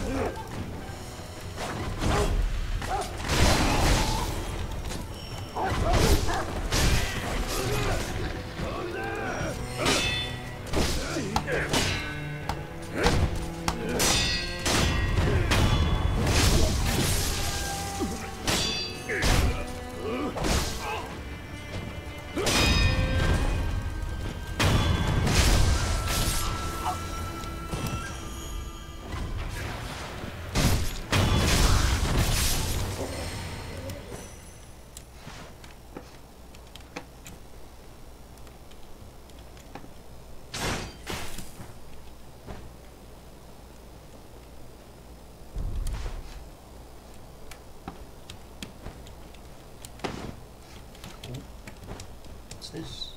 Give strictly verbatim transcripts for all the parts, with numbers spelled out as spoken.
What's this?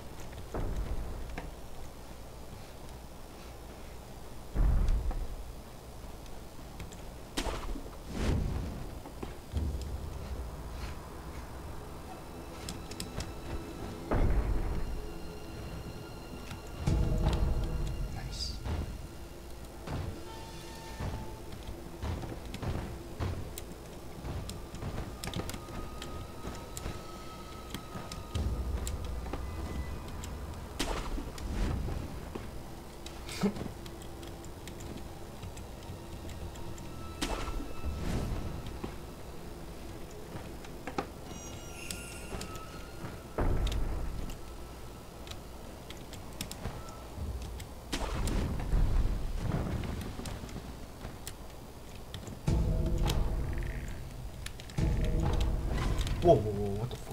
Nice. Whoa, whoa, whoa, what the fuck?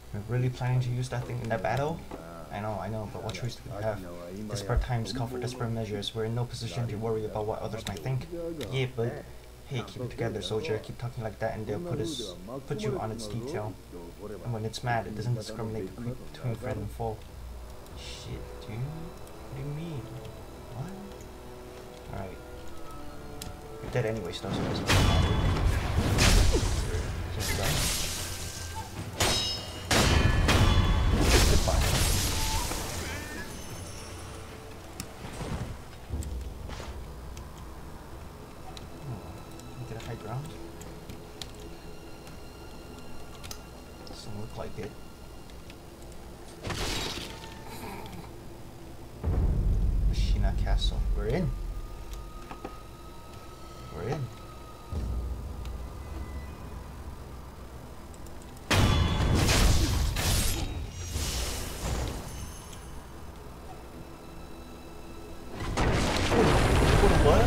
We're really planning to use that thing in that battle? I know, I know, but what choice do we have? Desperate times call for desperate measures. We're in no position to worry about what others might think. Yeah, but hey, keep it together, soldier. Keep talking like that and they'll put us put you on its detail. And when it's mad, it doesn't discriminate between friend and foe. Shit, dude. What do you mean? What? Alright. You're dead anyway, so it doesn't matter. Just done. Goodbye. High ground. Doesn't look like it. Machina Castle. We're in. We're in. What?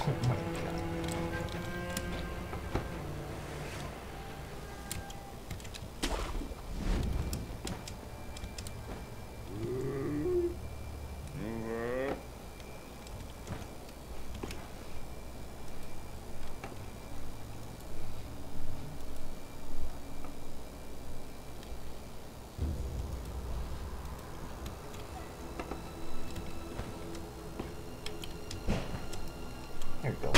Oh my god. Here we go.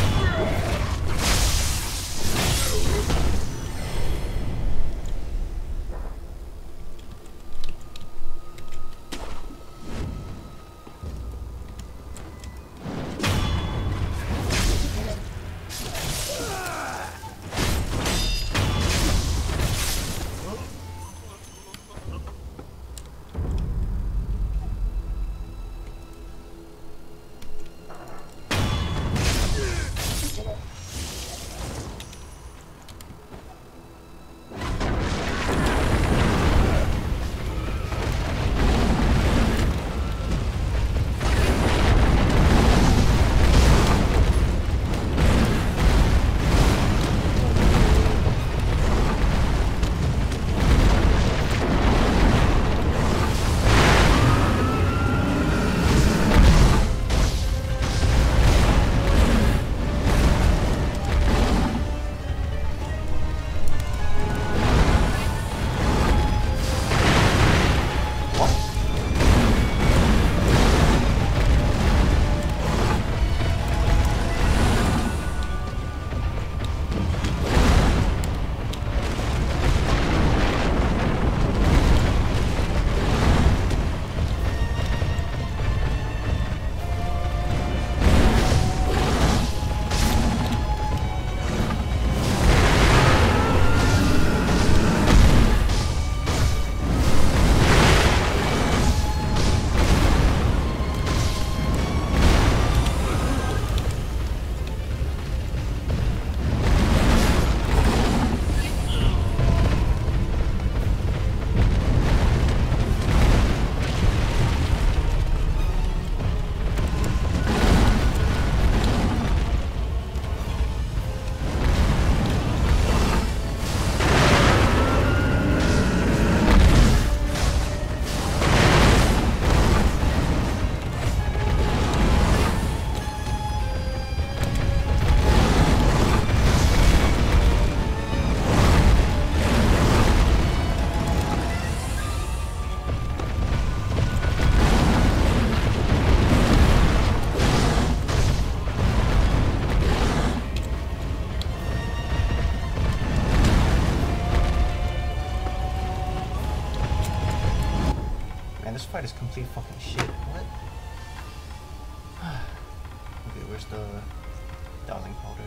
This fight is complete fucking shit. What? Okay, where's the dowsing powder?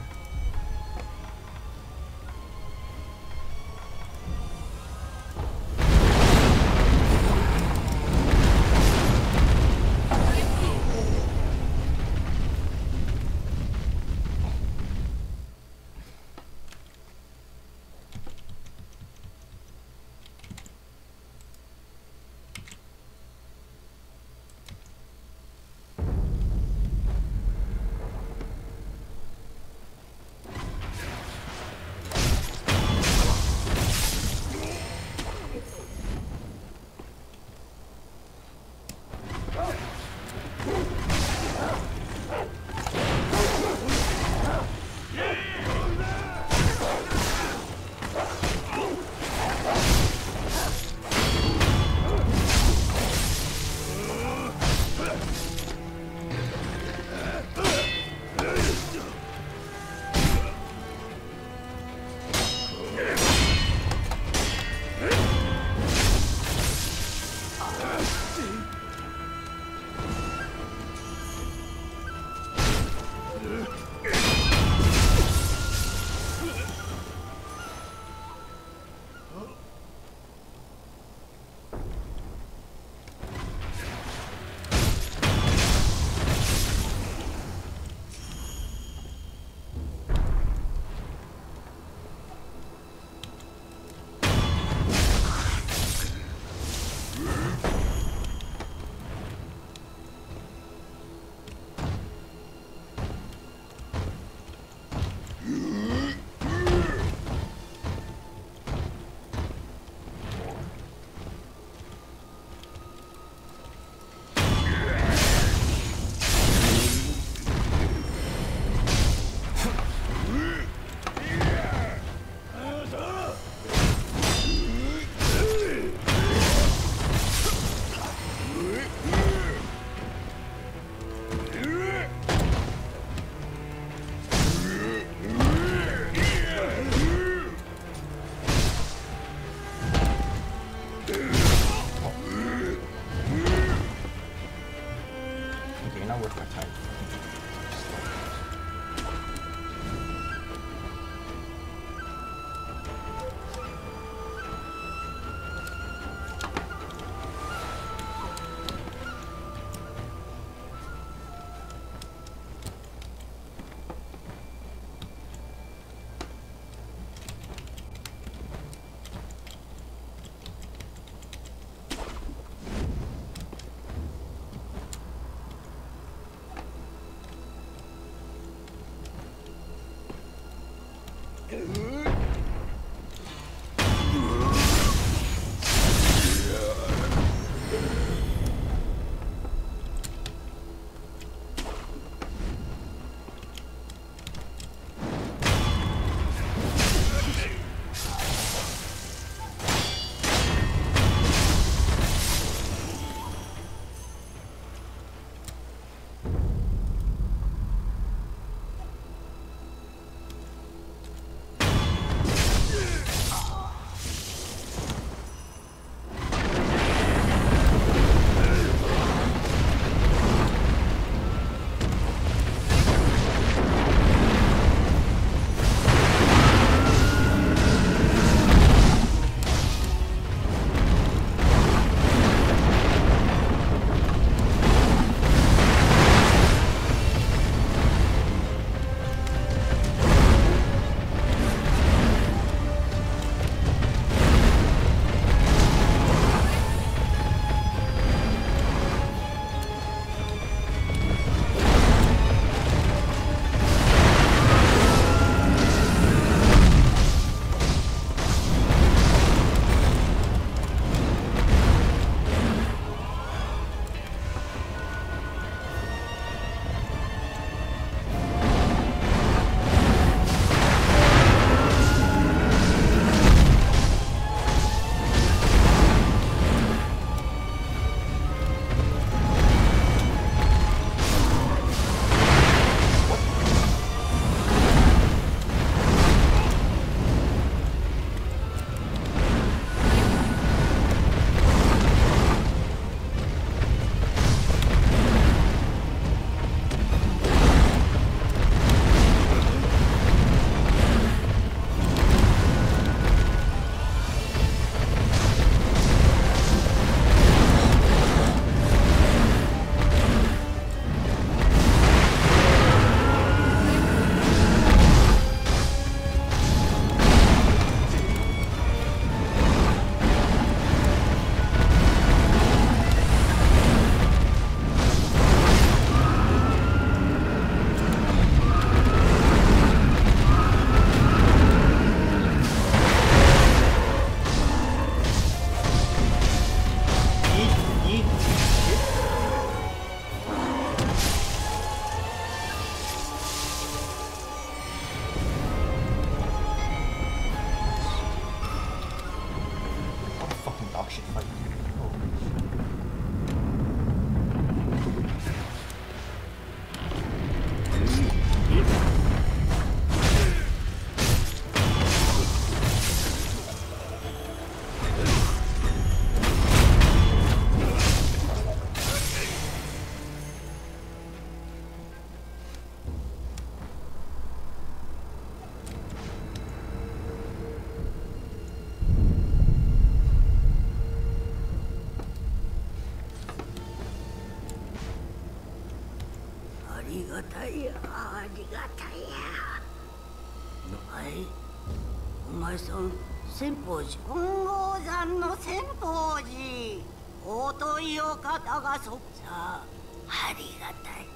がたいや、ありがたいや。はい。お前さん、千宝寺。金剛山の千宝寺。尊いお方がそっさ。ありがたい。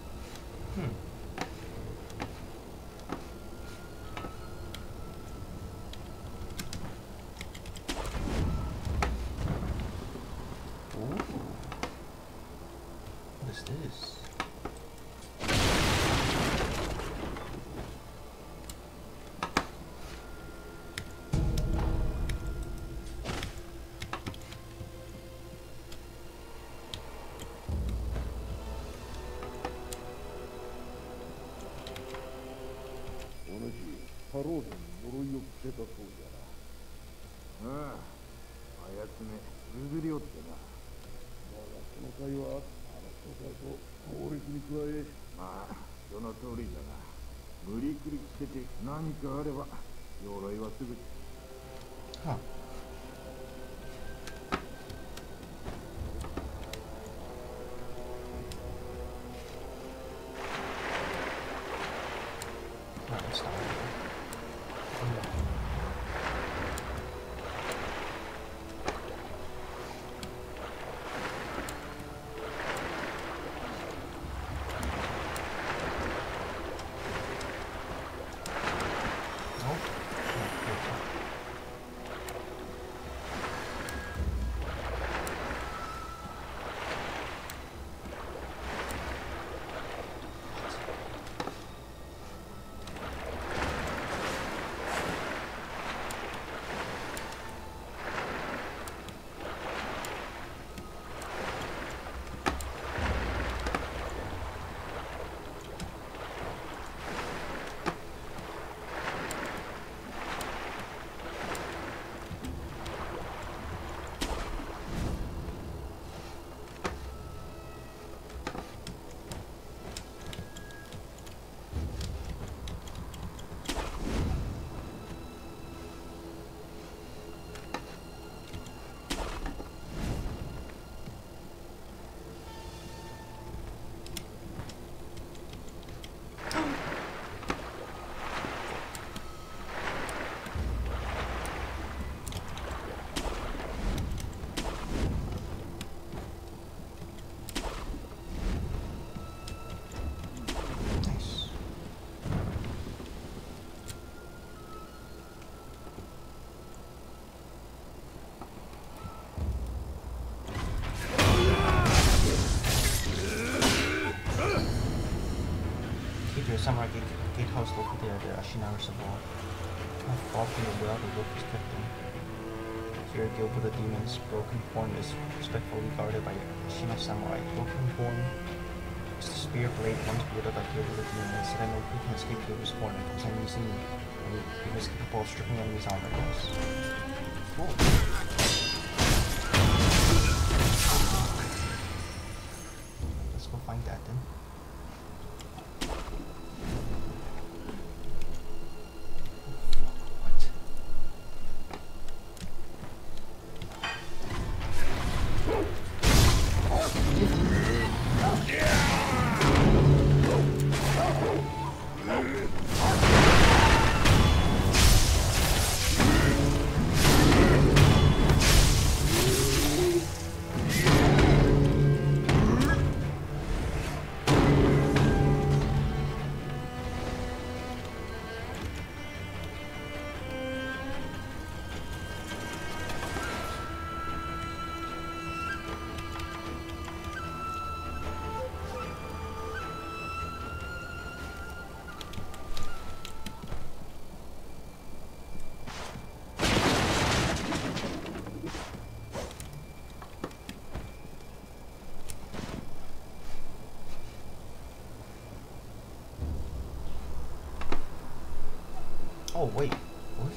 Hmm. What is this? Huh. No, it's not. Keep your samurai gate, gatehouse located at the Ashina Reservoir. Not far from the well the wolf is kept in. Here, Gilbert the Demon's broken horn is respectfully guarded by Ashina samurai. Broken horn is the spear blade once wielded by Gilbert the Demon. Instead, no who can escape Gilbert's horn because enemies in and he was capable of stripping enemies' armor. Yes. Cool. Let's go find that then. Oh wait, what?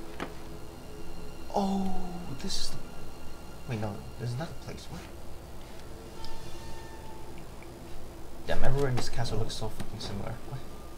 Oh, this is the... Wait, no, there's another place, what? Damn, everywhere in this castle looks so fucking similar. What?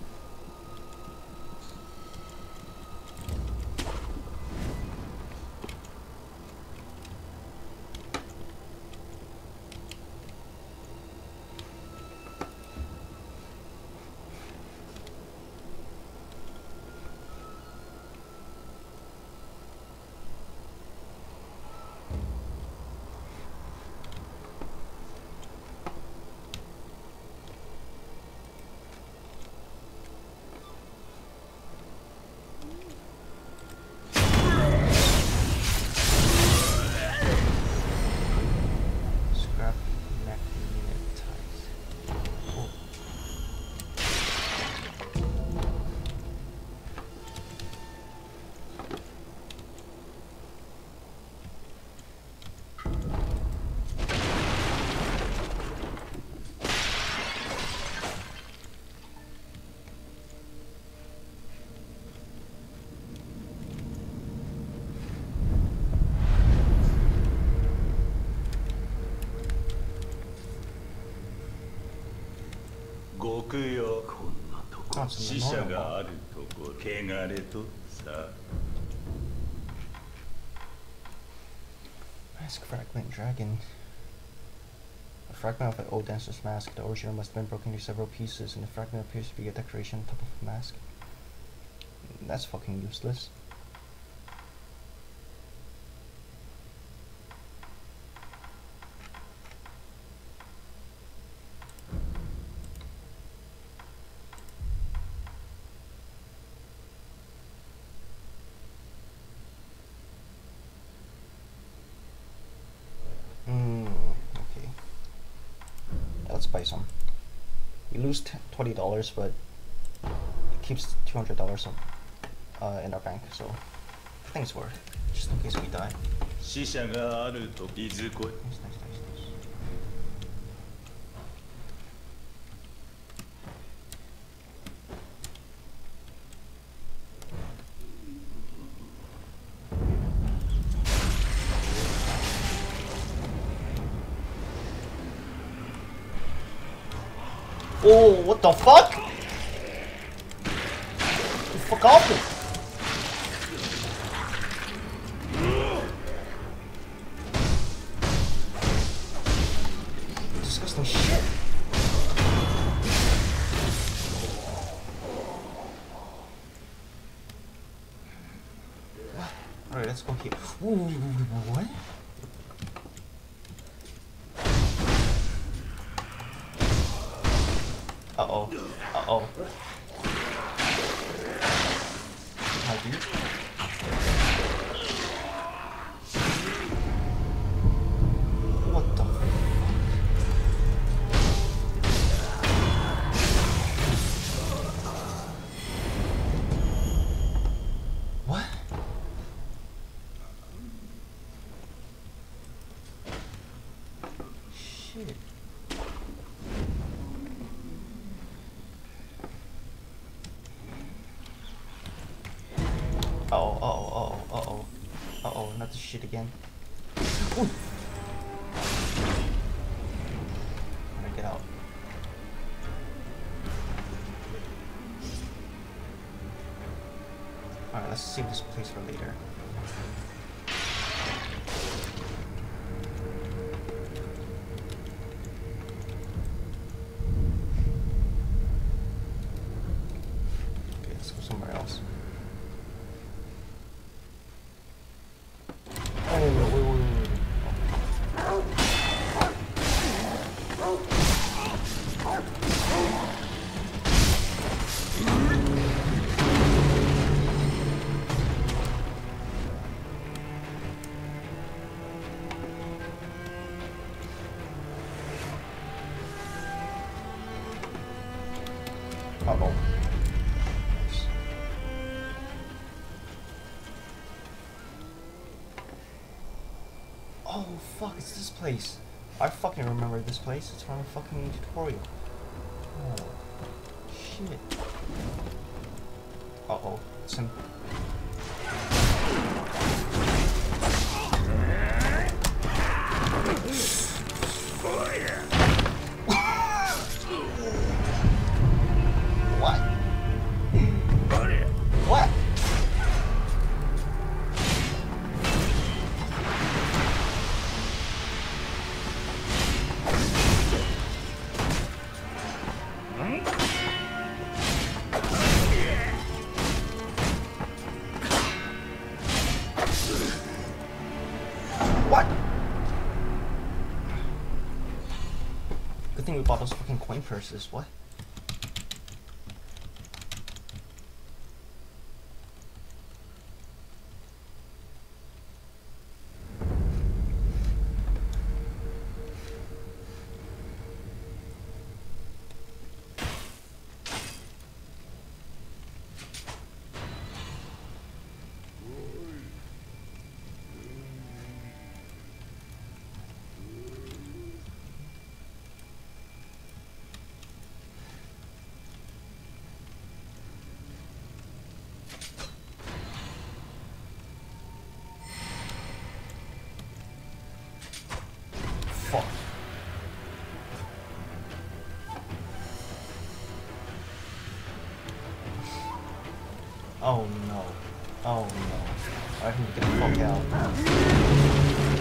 Mask fragment dragon. A fragment of an old dancer's mask. The original must have been broken into several pieces, and the fragment appears to be a decoration on top of the mask. That's fucking useless. Some. We lose twenty dollars, but it keeps two hundred dollars uh, in our bank, so I think it's worth it, just in case we die. Nice, nice, nice, nice. Oh, what the fuck? Fuck off me. Disgusting shit. Alright, let's go here. Ooh, what? Uh-oh. Uh-oh. Hi, dude. What the fuck? Uh oh, not this shit again. Ooh. I'm gonna get out. Alright, let's save this place for later. Okay, let's go somewhere else. Oh, wait, wait, wait, wait. Uh-oh. Nice. Oh, fuck, it's this place. I fucking remember this place. It's from a fucking tutorial. Oh, shit. Uh-oh. It's him. What? What? What? Good thing we bought those fucking coin purses. What? Fuck. Oh no. Oh no. I can get the fuck out.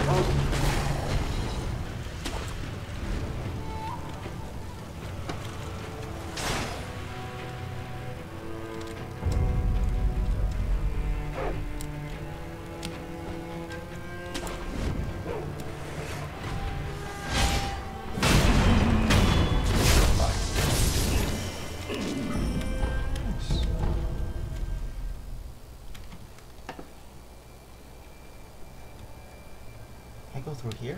Can I go through here?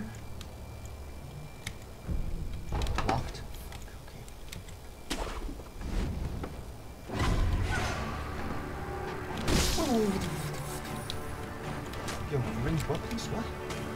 Locked. Fuck, okay. Yo, ranged weapons? What?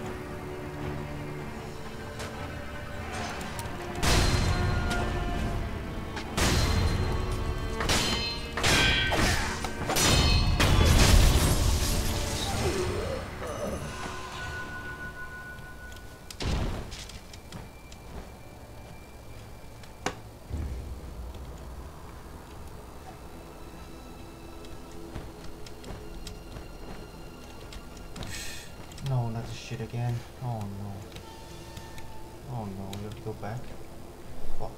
No, not this shit again. Oh no. Oh no, we have to go back. Fuck.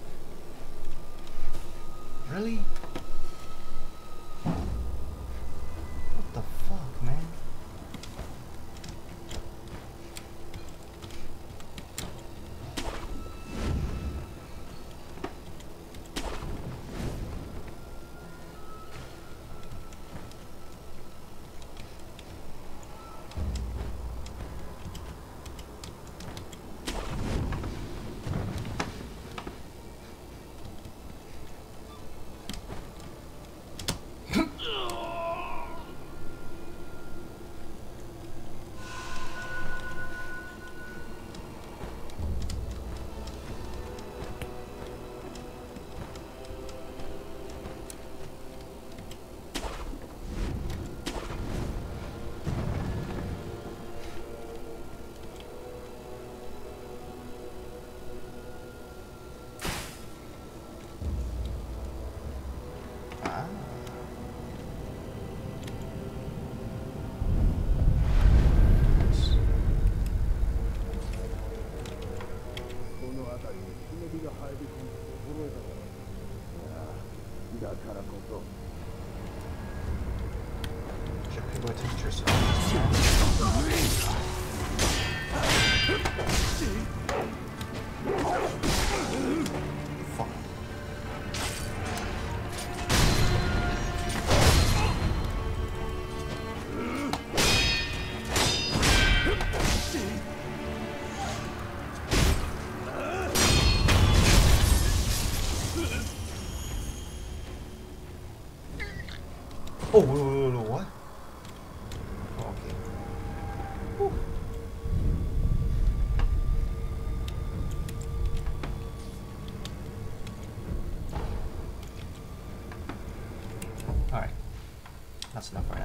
Really? What the fuck, man? Ah. Should pay more attention to yourself. Fuck. Oh, whoa, whoa, whoa, what? Oh, okay. Whew. Alright. That's enough for now.